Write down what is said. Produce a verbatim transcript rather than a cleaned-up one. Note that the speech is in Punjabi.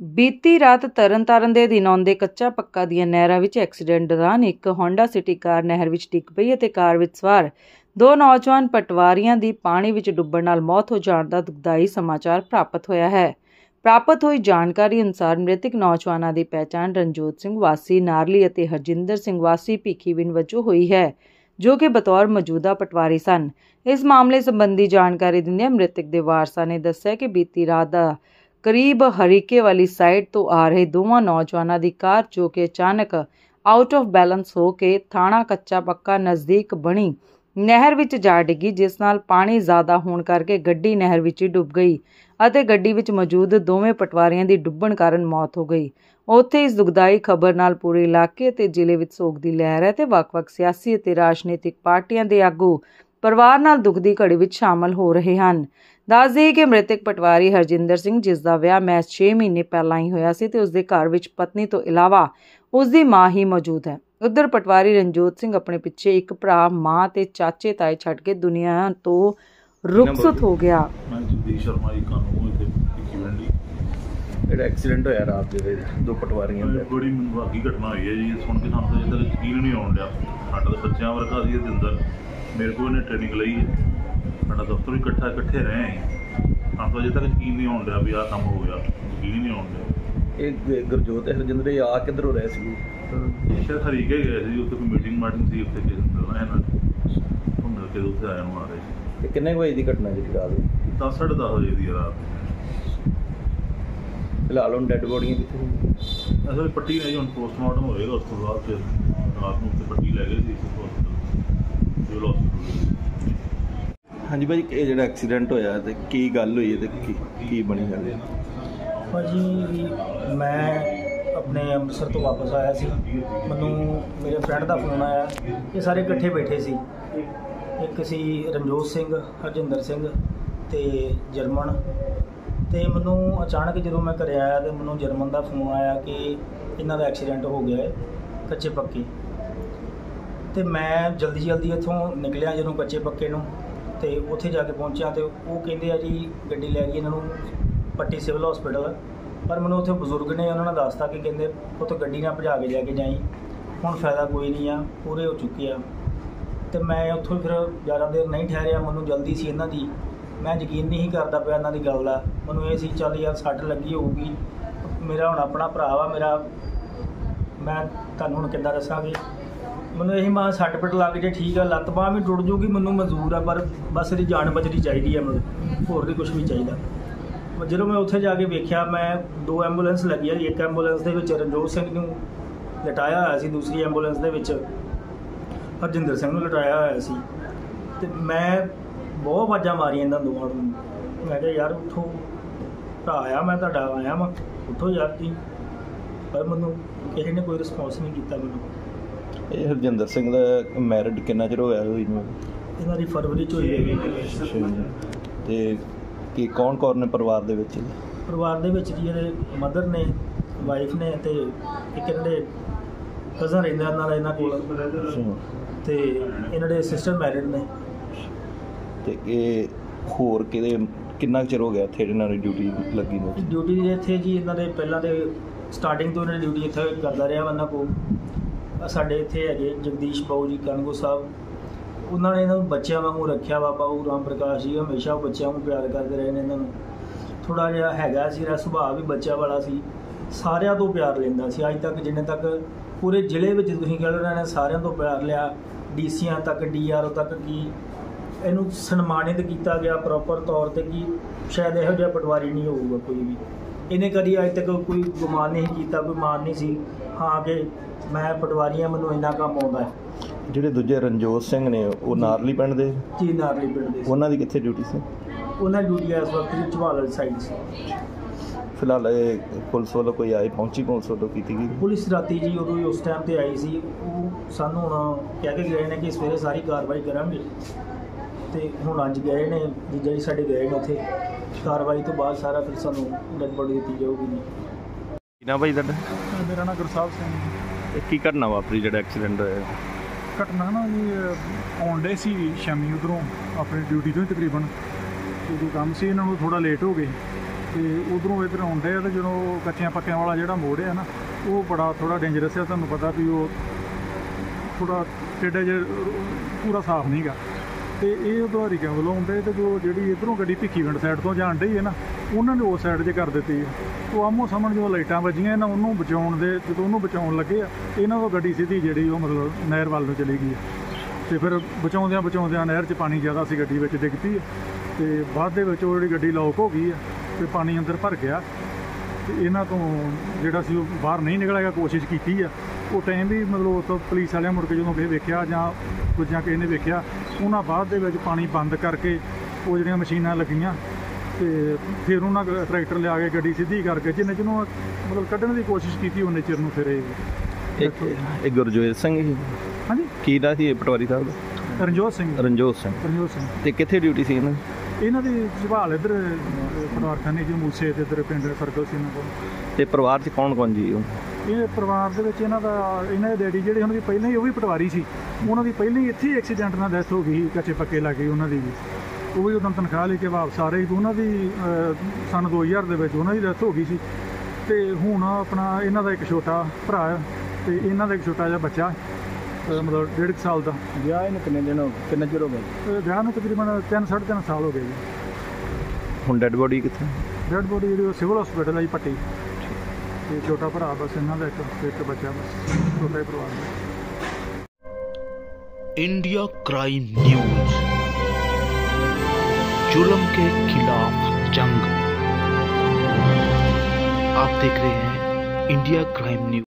ਬੀਤੀ ਰਾਤ ਤਰਨਤਾਰਨ ਦੇ ਅਧੀਨ ਆਉਂਦੇ ਕੱਚਾ ਪੱਕਾ ਦੀਆਂ ਨਹਿਰਾਂ ਵਿੱਚ ਐਕਸੀਡੈਂਟ ਦੌਰਾਨ ਇੱਕ ਹੋਂਡਾ ਸਿਟੀ ਕਾਰ ਨਹਿਰ ਵਿੱਚ ਡਿੱਗ ਪਈ ਅਤੇ ਕਾਰ ਵਿੱਚ ਸਵਾਰ ਦੋ ਨੌਜਵਾਨ ਪਟਵਾਰੀਆਂ ਦੀ ਪਾਣੀ ਵਿੱਚ ਡੁੱਬਣ ਨਾਲ ਮੌਤ ਹੋ ਜਾਣ ਦਾ ਦੁਖਦਾਈ ਸਮਾਚਾਰ ਪ੍ਰਾਪਤ ਹੋਇਆ ਹੈ। ਪ੍ਰਾਪਤ ਹੋਈ ਜਾਣਕਾਰੀ ਅਨੁਸਾਰ ਮ੍ਰਿਤਕ ਨੌਜਵਾਨਾਂ ਦੀ ਪਹਿਚਾਣ ਰਣਜੋਤ ਸਿੰਘ ਵਾਸੀ ਨਾਰਲੀ ਅਤੇ ਹਰਜਿੰਦਰ ਸਿੰਘ ਵਾਸੀ ਭਿੱਖੀਵਿੰਡ ਵਜੋਂ ਹੋਈ ਹੈ, ਜੋ ਕਿ ਬਤੌਰ ਮੌਜੂਦਾ ਪਟਵਾਰੀ ਸਨ। ਇਸ ਮਾਮਲੇ ਸੰਬੰਧੀ ਜਾਣਕਾਰੀ ਦਿੰਦਿਆਂ ਮ੍ਰਿਤਕ ਦੇ ਵਾਰਸਾਂ ਨੇ ਦੱਸਿਆ ਕਿ ਬੀਤੀ ਰਾਤ ਦਾ ਕਰੀਬ ਹਰੀਕੇ ਵਾਲੀ ਸਾਈਡ ਤੋਂ ਆ ਰਹੇ ਦੋਵਾਂ ਨੌਜਵਾਨਾਂ ਦੀ ਕਾਰ, ਜੋ ਕਿ ਅਚਾਨਕ ਆਊਟ ਆਫ ਬੈਲੈਂਸ ਹੋ ਕੇ ਥਾਣਾ ਕੱਚਾ ਪੱਕਾ ਨਜ਼ਦੀਕ ਬਣੀ ਨਹਿਰ ਵਿੱਚ ਜਾ ਡਿੱਗੀ, ਜਿਸ ਨਾਲ ਪਾਣੀ ਜ਼ਿਆਦਾ ਹੋਣ ਕਰਕੇ ਗੱਡੀ ਨਹਿਰ ਵਿੱਚ ਡੁੱਬ ਗਈ ਅਤੇ ਗੱਡੀ ਵਿੱਚ ਮੌਜੂਦ ਦੋਵੇਂ ਪਟਵਾਰੀਆਂ ਦੀ ਡੁੱਬਣ ਕਾਰਨ ਮੌਤ ਹੋ ਗਈ। ਉੱਥੇ ਇਸ ਦੁਖਦਾਈ ਖਬਰ ਨਾਲ ਪੂਰੇ ਇਲਾਕੇ ਅਤੇ ਜ਼ਿਲ੍ਹੇ ਵਿੱਚ ਸੋਗ ਦੀ ਲਹਿਰ ਹੈ ਤੇ ਵੱਖ-ਵੱਖ ਸਿਆਸੀ ਅਤੇ ਰਾਜਨੀਤਿਕ ਪਾਰਟੀਆਂ ਦੇ ਆਗੂ ਪਰਿਵਾਰ ਨਾਲ ਦੁੱਖ ਦੀ ਘੜੀ ਵਿੱਚ ਸ਼ਾਮਲ ਹੋ ਰਹੇ ਹਨ। ਦੱਸ ਦੇਈਏ ਕਿ ਮ੍ਰਿਤਕ ਪਟਵਾਰੀ ਹਰਜਿੰਦਰ ਸਿੰਘ, ਜਿਸ ਦਾ ਵਿਆਹ ਮਹਿਜ਼ ਛੇ ਮਹੀਨੇ ਪਹਿਲਾਂ ਹੀ ਹੋਇਆ ਸੀ ਤੇ ਉਸਦੇ ਘਰ ਵਿੱਚ ਪਤਨੀ ਤੋਂ ਇਲਾਵਾ ਉਸਦੀ ਮਾਂ ਹੀ ਮੌਜੂਦ ਹੈ। ਉੱਧਰ ਪਟਵਾਰੀ ਰਣਜੋਤ ਸਿੰਘ ਆਪਣੇ ਪਿੱਛੇ ਇੱਕ ਭਰਾ, ਮਾਂ ਤੇ ਚਾਚੇ ਤਾਏ ਛੱਡ ਕੇ ਦੁਨੀਆ ਤੋਂ ਰੁਖਸਤ ਹੋ ਗਿਆ। ਮੈਂ ਜਗਦੀਸ਼ ਸ਼ਰਮਾ ਜੀ ਕਾਨੂੰ ਇੱਥੇ ਭਿੱਖੀਵਿੰਡ ਦੀ ਜਿਹੜਾ ਐਕਸੀਡੈਂਟ ਹੋਇਆ ਰਾਤ ਦੇ ਦੋ ਪਟਵਾਰੀਆਂ ਦਾ, ਬੜੀ ਮੰਦਭਾਗੀ ਘਟਨਾ ਹੋਈ ਹੈ ਜੀ। ਸੁਣ ਕੇ ਸਾਨੂੰ ਤਾਂ ਇਹ ਤੱਕ ਯਕੀਨ ਨਹੀਂ ਆਉਣ ਡਿਆ। ਸਾਡਾ ਤਾਂ ਬੱਚਿਆਂ ਵਰਗਾ ਸੀ ਇਹਦੇ ਅੰਦਰ, ਮੇਰੇ ਕੋਲ ਇਹਨੇ ਟ੍ਰੇਨਿੰਗ ਲਈ ਹੈ, ਸਾਡਾ ਦਫ਼ਤਰ ਵੀ ਇਕੱਠਾ ਇਕੱਠੇ ਰਹੇ ਹਾਂ। ਸਾਨੂੰ ਤਾਂ ਅਜੇ ਤੱਕ ਯਕੀਨ ਨਹੀਂ ਆਉਣ ਡਿਆ ਵੀ ਆਹ ਕੰਮ ਹੋ ਗਿਆ, ਯਕੀਨ ਹੀ ਨਹੀਂ ਆਉਣ ਡਿਆ। ਇਹ ਗੁਰਜੋਤ ਤੇ ਹਰਜਿੰਦਰ ਇਹ ਆ ਕਿੱਧਰੋਂ ਰਹੇ ਸੀ? ਸ਼ਾਇਦ ਹਰੀਕੇ ਗਏ ਸੀ, ਉੱਥੇ ਕੋਈ ਮੀਟਿੰਗ ਮਾਟਿੰਗ ਸੀ, ਉੱਥੇ ਕਿਸੇ ਨੂੰ ਇਹਨਾਂ ਨੂੰ ਮਿਲ ਕੇ ਉੱਥੇ ਆਇਆ ਨੂੰ ਆ ਰਹੇ ਸੀ। ਇਹ ਕਿੰਨੇ ਵਜੇ ਦੀ ਘਟਨਾ ਜੀ? ਰਾਤ ਦਸ ਸਾਢੇ ਦਸ ਵਜੇ ਦੀ ਰਾਤ। ਫਿਲਹਾਲ ਹੁਣ ਡੈਡ ਬੋਡੀਆਂ ਕਿੱਥੇ? ਅਸਲ ਪੱਟੀ ਨਹੀਂ, ਹੁਣ ਪੋਸਟਮਾਰਟਮ ਹੋਏਗਾ, ਉਸ ਤੋਂ ਬਾਅਦ ਫਿਰ ਰਾਤ ਨੂੰ ਉੱਥੇ ਪੱਟੀ ਲੈ ਗਏ ਸੀ ਹਸਪਤਾਲ, ਸਿਵਲ ਹਸਪਤਾਲ। ਹਾਂਜੀ ਭਾਜੀ, ਇਹ ਜਿਹੜਾ ਐਕਸੀਡੈਂਟ ਹੋਇਆ ਤੇ ਕੀ ਗੱਲ ਹੋਈ ਹੈ ਤੇ ਕੀ ਕੀ ਬਣੀ ਗੱਲ? ਭਾਜੀ ਮੈਂ ਆਪਣੇ ਅੰਮ੍ਰਿਤਸਰ ਤੋਂ ਵਾਪਸ ਆਇਆ ਸੀ, ਮੈਨੂੰ ਮੇਰੇ ਫਰੈਂਡ ਦਾ ਫੋਨ ਆਇਆ। ਇਹ ਸਾਰੇ ਇਕੱਠੇ ਬੈਠੇ ਸੀ, ਇੱਕ ਸੀ ਰਣਜੋਤ ਸਿੰਘ, ਹਰਜਿੰਦਰ ਸਿੰਘ ਅਤੇ ਜਰਮਨ। ਅਤੇ ਮੈਨੂੰ ਅਚਾਨਕ ਜਦੋਂ ਮੈਂ ਘਰੇ ਆਇਆ ਤਾਂ ਮੈਨੂੰ ਜਰਮਨ ਦਾ ਫੋਨ ਆਇਆ ਕਿ ਇਹਨਾਂ ਦਾ ਐਕਸੀਡੈਂਟ ਹੋ ਗਿਆ ਹੈ ਕੱਚੇ ਪੱਕੇ। ਅਤੇ ਮੈਂ ਜਲਦੀ ਜਲਦੀ ਇੱਥੋਂ ਨਿਕਲਿਆ ਜਦੋਂ ਕੱਚੇ ਪੱਕੇ ਨੂੰ, ਅਤੇ ਉੱਥੇ ਜਾ ਕੇ ਪਹੁੰਚਿਆ ਅਤੇ ਉਹ ਕਹਿੰਦੇ ਆ ਜੀ ਗੱਡੀ ਲੈ ਗਈ ਇਹਨਾਂ ਨੂੰ ਪੱਟੀ ਸਿਵਲ ਹਸਪੀਟਲ। ਪਰ ਮੈਨੂੰ ਉੱਥੇ ਬਜ਼ੁਰਗ ਨੇ ਉਹਨਾਂ ਨੇ ਦੱਸਤਾ ਕਿ ਕਹਿੰਦੇ ਉੱਥੇ ਗੱਡੀ ਨਾਲ ਭਜਾ ਕੇ ਲੈ ਕੇ ਜਾਈ, ਹੁਣ ਫਾਇਦਾ ਕੋਈ ਨਹੀਂ ਆ, ਪੂਰੇ ਹੋ ਚੁੱਕੇ ਆ। ਅਤੇ ਮੈਂ ਉੱਥੋਂ ਫਿਰ ਜ਼ਿਆਦਾ ਦੇਰ ਨਹੀਂ ਠਹਿਰਿਆ, ਮੈਨੂੰ ਜਲਦੀ ਸੀ ਇਹਨਾਂ ਦੀ, ਮੈਂ ਯਕੀਨ ਨਹੀਂ ਕਰਦਾ ਪਿਆ ਇਹਨਾਂ ਦੀ ਗੱਲ ਦਾ। ਮੈਨੂੰ ਇਹ ਸੀ ਚੱਲ ਯਾਰ ਸੱਟ ਲੱਗੀ ਹੋਊਗੀ, ਮੇਰਾ ਹੁਣ ਆਪਣਾ ਭਰਾ ਵਾ ਮੇਰਾ, ਮੈਂ ਤੁਹਾਨੂੰ ਹੁਣ ਕਿੱਦਾਂ ਦੱਸਾਂਗੀ। ਮੈਨੂੰ ਇਹੀ ਮਾਂ ਸੱਟ ਪਿੱਟ ਲੱਗ ਜੇ ਠੀਕ ਆ, ਲੱਤ ਬਾਂਹ ਵੀ ਟੁੱਟ ਜੂਗੀ, ਮੈਨੂੰ ਮਨਜ਼ੂਰ ਆ, ਪਰ ਬਸ ਇਹਦੀ ਜਾਨ ਬਚਣੀ ਚਾਹੀਦੀ ਹੈ, ਮੈਨੂੰ ਹੋਰ ਨਹੀਂ ਕੁਛ ਵੀ ਚਾਹੀਦਾ। ਜਦੋਂ ਮੈਂ ਉੱਥੇ ਜਾ ਕੇ ਵੇਖਿਆ, ਮੈਂ ਦੋ ਐਂਬੂਲੈਂਸ ਲੱਗੀਆਂ, ਇੱਕ ਐਂਬੂਲੈਂਸ ਦੇ ਵਿੱਚ ਰਣਜੋਤ ਸਿੰਘ ਨੂੰ ਲਿਟਾਇਆ ਹੋਇਆ ਸੀ, ਦੂਸਰੀ ਐਂਬੂਲੈਂਸ ਦੇ ਵਿੱਚ ਹਰਜਿੰਦਰ ਸਿੰਘ ਨੂੰ ਲਿਟਾਇਆ ਹੋਇਆ ਸੀ। ਅਤੇ ਮੈਂ ਬਹੁਤ ਆਵਾਜ਼ਾਂ ਮਾਰੀਆਂ ਇਹਨਾਂ ਦੋਵਾਂ ਨੂੰ, ਮੈਂ ਕਿਹਾ ਯਾਰ ਉੱਠੋ, ਭਰਾ ਆ ਮੈਂ ਤੁਹਾਡਾ ਆਇਆ ਵਾਂ, ਉੱਠੋ ਯਾਰ ਤੁਸੀਂ। ਪਰ ਮੈਨੂੰ ਕਿਸੇ ਨੇ ਕੋਈ ਰਿਸਪੌਂਸ ਨਹੀਂ ਕੀਤਾ ਮੈਨੂੰ। ਇਹ ਹਰਜਿੰਦਰ ਸਿੰਘ ਦਾ ਮੈਰਿਡ ਕਿੰਨਾ ਚਿਰ ਹੋਇਆ ਹੋਈ ਨੂੰ? ਇਹਨਾਂ ਦੀ ਫਰਵਰੀ 'ਚ ਹੋਈ ਹੈਗੀ। ਅਤੇ ਕੀ ਕੌਣ ਕੌਣ ਨੇ ਪਰਿਵਾਰ ਦੇ ਵਿੱਚ? ਪਰਿਵਾਰ ਦੇ ਵਿੱਚ ਜੀ ਇਹਦੇ ਮਦਰ ਨੇ, ਵਾਈਫ ਨੇ, ਅਤੇ ਇੱਕ ਇਹਨਾਂ ਦੇ ਕਜ਼ਨ ਰਹਿੰਦਾ ਇਹਨਾਂ ਦਾ ਇਹਨਾਂ ਕੋਲ, ਅਤੇ ਇਹਨਾਂ ਦੇ ਸਿਸਟਰ ਮੈਰਿਡ ਨੇ। ਅਤੇ ਇਹ ਹੋਰ ਕਿਹਦੇ ਕਿੰਨਾ ਚਿਰ ਹੋ ਗਿਆ ਇੱਥੇ ਇਹਨਾਂ ਦੀ ਡਿਊਟੀ ਲੱਗੀ ਨੂੰ? ਡਿਊਟੀ ਇੱਥੇ ਜੀ ਇਹਨਾਂ ਦੇ ਪਹਿਲਾਂ ਦੇ ਸਟਾਰਟਿੰਗ ਤੋਂ ਇਹਨਾਂ ਦੀ ਡਿਊਟੀ ਇੱਥੇ ਕਰਦਾ ਰਿਹਾ ਇਹਨਾਂ ਕੋਲ। ਸਾਡੇ ਇੱਥੇ ਹੈਗੇ ਜਗਦੀਸ਼ ਬਾਊ ਜੀ ਕਾਨਗੋ ਸਾਹਿਬ, ਉਹਨਾਂ ਨੇ ਇਹਨਾਂ ਨੂੰ ਬੱਚਿਆਂ ਵਾਂਗੂ ਰੱਖਿਆ ਵਾ। ਬਾਊ ਰਾਮ ਪ੍ਰਕਾਸ਼ ਜੀ ਹਮੇਸ਼ਾ ਬੱਚਿਆਂ ਨੂੰ ਪਿਆਰ ਕਰਦੇ ਰਹੇ ਨੇ। ਇਹਨਾਂ ਨੂੰ ਥੋੜ੍ਹਾ ਜਿਹਾ ਹੈਗਾ ਸੀ, ਇਹਦਾ ਸੁਭਾਅ ਵੀ ਬੱਚਿਆਂ ਵਾਲਾ ਸੀ, ਸਾਰਿਆਂ ਤੋਂ ਪਿਆਰ ਲੈਂਦਾ ਸੀ। ਅੱਜ ਤੱਕ ਜਿੰਨੇ ਤੱਕ ਪੂਰੇ ਜ਼ਿਲ੍ਹੇ ਵਿੱਚ ਤੁਸੀਂ ਕਹਿ ਲਓ ਇਹਨਾਂ ਨੇ ਸਾਰਿਆਂ ਤੋਂ ਪਿਆਰ ਲਿਆ, ਡੀ ਸੀਆਂ ਤੱਕ, ਡੀ ਆਰ ਓ ਤੱਕ, ਕਿ ਇਹਨੂੰ ਸਨਮਾਨਿਤ ਕੀਤਾ ਗਿਆ ਪ੍ਰੋਪਰ ਤੌਰ 'ਤੇ, ਕਿ ਸ਼ਾਇਦ ਇਹੋ ਜਿਹਾ ਪਟਵਾਰੀ ਨਹੀਂ ਹੋਊਗਾ ਕੋਈ ਵੀ। ਇਹਨੇ ਕਦੀ ਅੱਜ ਤੱਕ ਕੋਈ ਗੁਮਾਨ ਨਹੀਂ ਕੀਤਾ, ਕੋਈ ਮਾਨ ਨਹੀਂ ਸੀ ਹਾਂ ਕਿ ਮੈਂ ਪਟਵਾਰੀ ਹਾਂ, ਮੈਨੂੰ ਇੰਨਾ ਕੰਮ ਆਉਂਦਾ ਹੈ। ਜਿਹੜੇ ਦੂਜੇ ਰਣਜੋਤ ਸਿੰਘ ਨੇ ਉਹ ਨਾਰਲੀ ਪਿੰਡ ਦੇ? ਜੀ ਨਾਰਲੀ ਪਿੰਡ ਦੇ। ਉਹਨਾਂ ਦੀ ਕਿੱਥੇ ਡਿਊਟੀ ਸੀ? ਉਹਨਾਂ ਦੀ ਡਿਊਟੀ ਇਸ ਵਕਤ ਝਵਾਲ ਸਾਈਡ ਸੀ। ਫਿਲਹਾਲ ਇਹ ਪੁਲਿਸ ਵੱਲੋਂ ਕੋਈ ਆਏ ਪਹੁੰਚੀ? ਪੁਲਿਸ ਵੱਲੋਂ ਕੀਤੀ ਗਈ? ਪੁਲਿਸ ਰਾਤੀ ਜੀ ਉਦੋਂ ਹੀ ਉਸ ਟਾਈਮ 'ਤੇ ਆਈ ਸੀ। ਉਹ ਸਾਨੂੰ ਹੁਣ ਕਹਿ ਕੇ ਗਏ ਨੇ ਕਿ ਸਵੇਰੇ ਸਾਰੀ ਕਾਰਵਾਈ ਕਰਾਂਗੇ, ਅਤੇ ਹੁਣ ਅੱਜ ਗਏ ਨੇ ਜੀਜਾ ਜੀ ਸਾਡੇ ਗਏ ਨੇ ਉੱਥੇ। ਕਾਰਵਾਈ ਤੋਂ ਬਾਅਦ ਸਾਰਾ ਫਿਰ ਸਾਨੂੰ ਡੈਡ ਬੋਡੀ ਦਿੱਤੀ ਜਾਊਗੀ ਜੀ। ਕੀ ਨਾ ਭਾਈ ਤੁਹਾਡਾ? ਮੇਰਾ ਨਾਮ ਗੁਰਸਾਹਿਬ ਸਿੰਘ। ਇਹ ਕੀ ਘਟਨਾ ਵਾਪਰੀ ਜਿਹੜਾ ਐਕਸੀਡੈਂਟ ਹੋਇਆ? ਘਟਨਾ ਨਾ ਜੀ ਆਉਂਦੇ ਸੀ ਸ਼ਾਮੀ ਉੱਧਰੋਂ ਆਪਣੀ ਡਿਊਟੀ ਤੋਂ ਹੀ ਤਕਰੀਬਨ, ਉਦੋਂ ਕੰਮ ਸੀ, ਇਹਨਾਂ ਨੂੰ ਥੋੜ੍ਹਾ ਲੇਟ ਹੋ ਗਏ ਤੇ ਉਧਰੋਂ ਇੱਧਰ ਆਉਂਦੇ ਆ ਤੇ ਜਦੋਂ ਕੱਚਿਆਂ ਪੱਕਿਆਂ ਵਾਲਾ ਜਿਹੜਾ ਮੋੜ ਹੈ ਨਾ ਉਹ ਬੜਾ ਥੋੜਾ ਡੇਂਜਰਸ ਹੈ। ਤੁਹਾਨੂੰ ਪਤਾ ਵੀ ਉਹ ਥੋੜਾ ਟੇਢਾ ਜਿਹਾ ਪੂਰਾ ਸਾਫ਼ ਨਹੀਂ ਗਾ ਤੇ ਇਹ ਉਧਾਰੀਆਂ ਵੱਲੋਂ ਆਉਂਦੇ ਤੇ ਜੋ ਜਿਹੜੀ ਇੱਧਰੋਂ ਗੱਡੀ ਭਿੱਖੀਵਿੰਡ ਸਾਈਡ ਤੋਂ ਜਾਣ ਡਈ ਹੈ ਨਾ ਉਹਨਾਂ ਨੇ ਉਸ ਸਾਈਡ 'ਚ ਕਰ ਦਿੱਤੀ ਹੈ। ਉਹ ਆਮੋ ਸਾਹਮਣੇ ਜੋ ਲਾਈਟਾਂ ਵੱਜੀਆਂ ਇਹਨਾਂ ਉਹਨੂੰ ਬਚਾਉਣ ਦੇ ਜਦੋਂ ਉਹਨੂੰ ਬਚਾਉਣ ਲੱਗੇ ਆ ਇਹਨਾਂ ਤੋਂ ਗੱਡੀ ਸਿੱਧੀ ਜਿਹੜੀ ਉਹ ਮਤਲਬ ਨਹਿਰ ਵੱਲ ਨੂੰ ਚਲੀ ਗਈ ਹੈ ਤੇ ਫਿਰ ਬਚਾਉਂਦਿਆਂ ਬਚਾਉਂਦਿਆਂ ਨਹਿਰ 'ਚ ਪਾਣੀ ਜ਼ਿਆਦਾ ਸੀ ਗੱਡੀ ਵਿੱਚ ਡਿੱਗ ਪਈ ਤੇ ਬਾਅਦ ਦੇ ਵਿੱਚ ਉਹ ਜਿਹੜੀ ਗੱਡੀ ਲੌਕ ਹੋ ਗਈ ਆ ਤੇ ਪਾਣੀ ਅੰਦਰ ਭਰ ਗਿਆ ਤੇ ਇਹਨਾਂ ਤੋਂ ਜਿਹੜਾ ਸੀ ਉਹ ਬਾਹਰ ਨਹੀਂ ਨਿਕਲਿਆ। ਕੋਸ਼ਿਸ਼ ਕੀਤੀ ਆ ਉਹ ਟਾਈਮ ਵੀ ਮਤਲਬ ਉਸ ਤੋਂ ਪੁਲਿਸ ਵਾਲਿਆਂ ਮੁੜ ਕੇ ਜਦੋਂ ਕਿਸੇ ਵੇਖਿਆ ਜਾਂ ਦੂਜਿਆਂ ਕਿਸੇ ਨੇ ਵੇਖਿਆ ਉਹਨਾਂ ਬਾਅਦ ਦੇ ਵਿੱਚ ਪਾਣੀ ਬੰਦ ਕਰਕੇ ਉਹ ਜਿਹੜੀਆਂ ਮਸ਼ੀਨਾਂ ਲੱਗੀਆਂ ਤੇ ਫਿਰ ਉਹਨਾਂ ਟਰੈਕਟਰ ਲਿਆ ਕੇ ਗੱਡੀ ਸਿੱਧੀ ਕਰਕੇ ਜਿੰਨੇ ਜਿਹਨੂੰ ਮਤਲਬ ਕੱਢਣ ਦੀ ਕੋਸ਼ਿਸ਼ ਕੀਤੀ ਉਹਨੇ ਚਿਰ ਨੂੰ ਫਿਰ ਇਹ ਇਹ ਗੁਰਜੋਤ ਸਿੰਘ ਜੀ ਹਾਂਜੀ ਕੀ ਦਾ ਸੀ ਇਹ ਪਟਵਾਰੀ ਸਾਹਿਬ ਦਾ? ਰਣਜੋਤ ਸਿੰਘ ਰਣਜੋਤ ਸਿੰਘ ਰਣਜੋਤ ਸਿੰਘ ਤੇ ਕਿੱਥੇ ਡਿਊਟੀ ਸੀ ਇਹਨਾਂ ਦੀ? ਇਹਨਾਂ ਦੀ ਸੰਭਾਲ ਇੱਧਰ ਪਟਵਾਰਖਾਨੇ ਜੀ ਮੂਸੇ ਤੇ ਇੱਧਰ ਪਿੰਡ ਸਰਕਲ ਸੀ ਇਹਨਾਂ ਕੋਲ। ਤੇ ਪਰਿਵਾਰ 'ਚ ਕੌਣ ਕੌਣ ਜੀ ਉਹ? ਇਹ ਪਰਿਵਾਰ ਦੇ ਵਿੱਚ ਇਹਨਾਂ ਦਾ ਇਹਨਾਂ ਦੇ ਡੈਡੀ ਜਿਹੜੇ ਉਹਨਾਂ ਦੀ ਪਹਿਲਾਂ ਹੀ ਉਹ ਵੀ ਪਟਵਾਰੀ ਸੀ। ਉਹਨਾਂ ਦੀ ਪਹਿਲਾਂ ਹੀ ਇੱਥੇ ਹੀ ਐਕਸੀਡੈਂਟ ਨਾਲ ਡੈਥ ਹੋ ਗਈ ਕੱਚੇ ਪੱਕੇ ਲੱਗ ਗਈ ਉਹਨਾਂ ਦੀ ਵੀ। ਉਹ ਵੀ ਉਦੋਂ ਤਨਖਾਹ ਲੈ ਕੇ ਵਾਪਸ ਆ ਰਹੀ ਸੀ। ਉਹਨਾਂ ਦੀ ਸੰਨ ਦੋ ਹਜ਼ਾਰ ਦੇ ਵਿੱਚ ਉਹਨਾਂ ਦੀ ਡੈਥ ਹੋ ਗਈ ਸੀ ਤੇ ਹੁਣ ਆਪਣਾ ਇਹਨਾਂ ਦਾ ਇੱਕ ਛੋਟਾ ਭਰਾ ਤੇ ਇਹਨਾਂ ਦਾ ਇੱਕ ਛੋਟਾ ਜਿਹਾ ਬੱਚਾ ਮਤਲਬ ਡੇਢ ਕੁ ਸਾਲ ਦਾ। ਵਿਆਹ ਇਹਨੂੰ ਕਿੰਨੇ ਦਿਨ ਹੋ ਗਏ ਕਿੰਨਾ ਚਿਰ ਹੋ ਗਿਆ? ਵਿਆਹ ਨੂੰ ਤਕਰੀਬਨ ਤਿੰਨ ਸਾਢੇ ਤਿੰਨ ਸਾਲ ਹੋ ਗਏ ਜੀ। ਹੁਣ ਡੈੱਡ ਬੋਡੀ ਕਿੱਥੇ? ਡੈਡ ਬੋਡੀ ਜਿਹੜੀ ਉਹ ਸਿਵਲ ਹਸਪੀਟਲ ਹੈ ਜੀ ਪੱਟੀ ਤੇ ਛੋਟਾ ਭਰਾ ਬਸ ਇਹਨਾਂ ਦਾ ਇੱਕ ਇੱਕ ਬੱਚਾ ਬਸ ਛੋਟਾ ਹੀ ਪਰਿਵਾਰ ਦਾ। इंडिया क्राइम न्यूज, जुल्म के खिलाफ जंग। आप देख रहे हैं इंडिया क्राइम न्यूज।